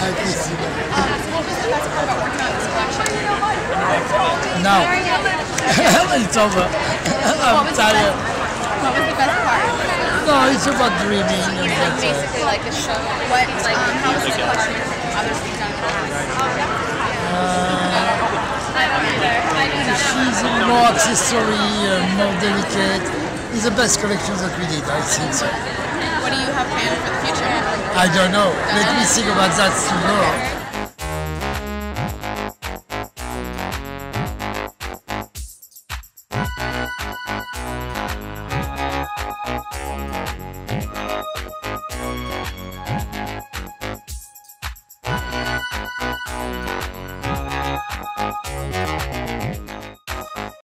Kristina. What was the best part about working on this collection? Now, it's over. I'm tired. What was the best part? No, it's about dreaming. And that's, Basically, like the show. What? How was the collection from others you've done in the past? she's more accessory, more delicate. It's the best collection that we did, I think so. What do you have planned for the future? I don't know. Let me think about that tomorrow.